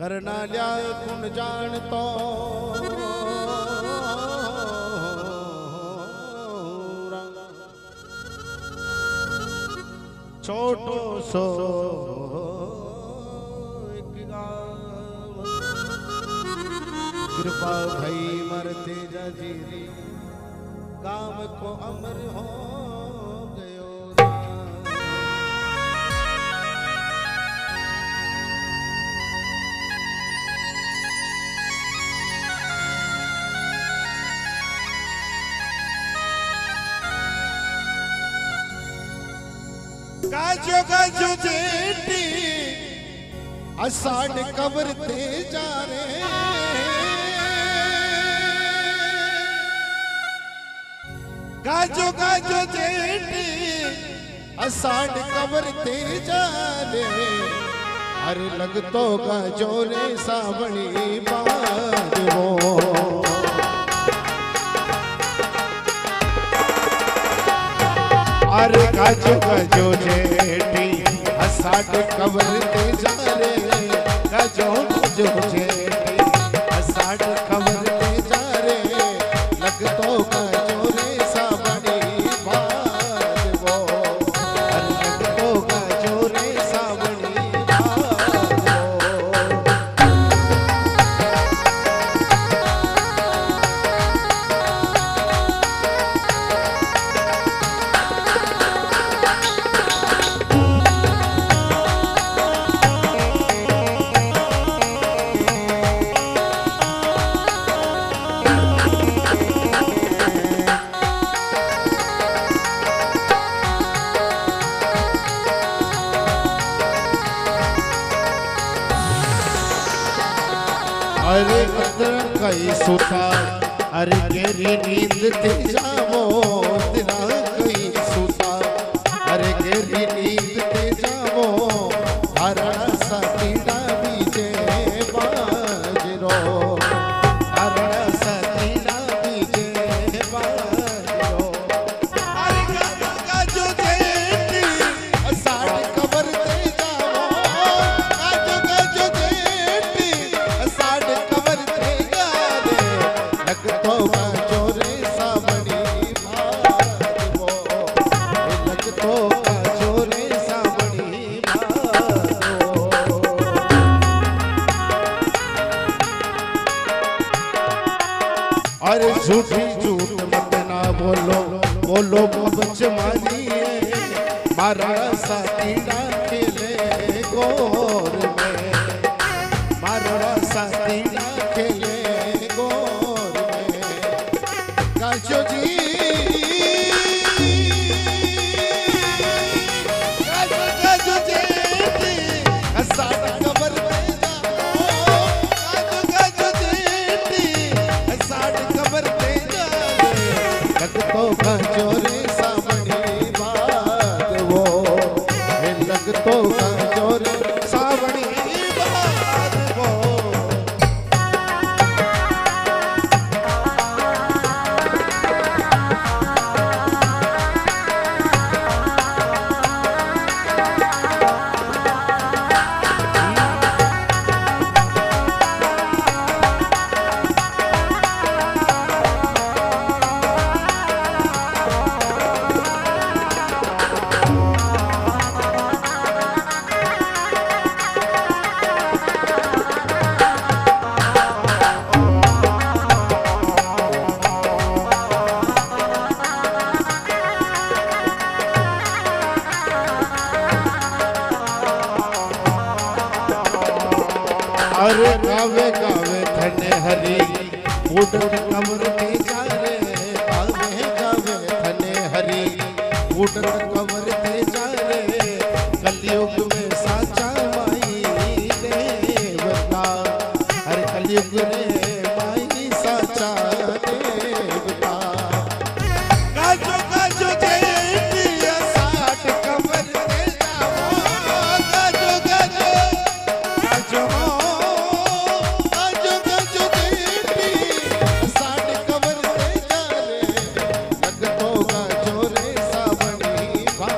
करना लिया कुण जान तो छोटो सो कृपा भई मरते जजीरी काम को अमर हो गयो गाजो गाजो जेठी असाड कबर ते जा रे गाजो गाजो जेठी असाड कबर ते जा रे अरे लगतो गाजो रे सावणी बाजो अरे गाजो गाजो जेठी असाड कबर ते जा रे गाजो गाजो जेठी असाड कबर ते जा रे लगतो गाजो रे सावणी बाजो अरे लगतो गाजो रे सावणी बाजो अरे अंदर कई सुता अरे गेरी नींद ते जावो तेरा कई सुता अरे गेरी नींद ते जावो हरा सा कीड़ा बीजे बाजरो हरा सा कीड़ा बीजे बाजरो अरे गाजो गाजो जेठी असाड कबर ते जावो गाजो गाजो जेठी असाड कबर ते जा रे लगतो गाजो रे सावणी बाजो लगतो गाजो रे सावणी बाजो अरे झूठी झूठ मत ना बोलो बोलो बच मारी मारा सा कीड़ा खेले गोर में मारा सा कीड़ा खेले गोर में गाजो जी गाजो गाजो जेठी असाड कबर ते जाओ गाजो गाजो जेठी असाड कबर ते जा रे लगतो गाजो रे सावणी बाजो लगतो गाजो रे सावणी बाजो अरे गावे गावे धने हरी उड़न कमर ते जा रे गावे गावे धने हरी उड़न कमर ते जा रे कलयुग में साचा माई देवता अरे कलयुग रे माई साचा देवता गाजो गाजो जेठी असाड कमर ते जाओ गाजो गाजो गाजो गाजो गाजो जेठी असाड कबर ते जा रे लगतो गाजो रे सावणी बाजो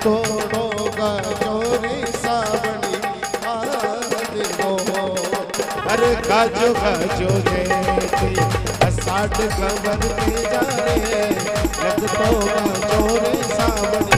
लगतोड़ो गाजोरे सावणी आदिनो अरे गाजो गाजो जेती असाड गवर के जा रे लगतो गाजोरे सावणी